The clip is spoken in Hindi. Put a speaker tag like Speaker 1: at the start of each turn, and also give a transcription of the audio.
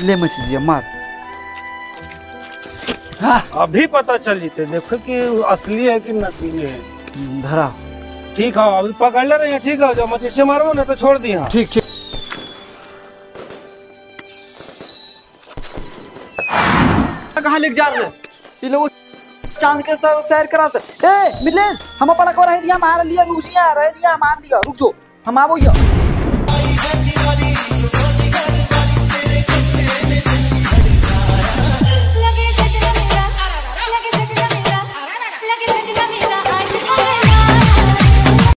Speaker 1: ले मछली मार।
Speaker 2: हाँ। अभी पता चल जीते देखो कि असली है कि नकली है।
Speaker 1: धरा
Speaker 2: ठीक है अभी पकड़ ले रहे हैं। ठीक है जब मछली से मारो ना तो छोड़ दिया।
Speaker 1: ठीक ठीक। कहाँ लेके जा रहे ये लोग? चांद के सर सैर कराते। ए मिलेश हम पड़ा को रह दिया मार लिया रुक जिया रह दिया मार लिया रुक जो हम आवो।